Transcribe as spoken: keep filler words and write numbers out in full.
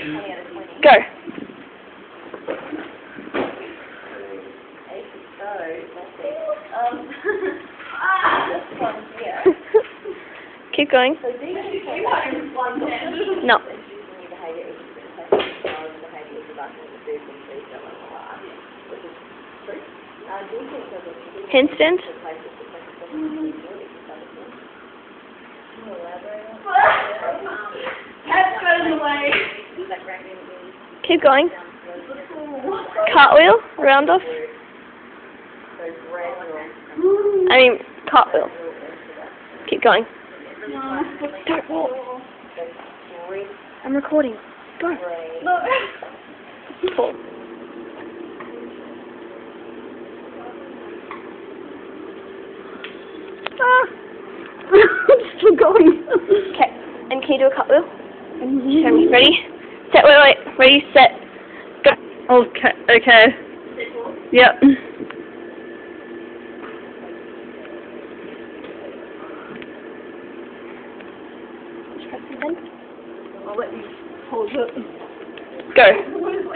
Go. Keep going. No. Handstand. Keep going. Cartwheel, round off. I mean, cartwheel. Keep going. Don't walk. I'm recording. Go. Pull. Ah. I'm still going. Okay. And can you do a cartwheel? Show me. Ready? Set. Wait, wait. Ready? Set. Go. Okay. Okay. Yep. I'll let you hold it. Go.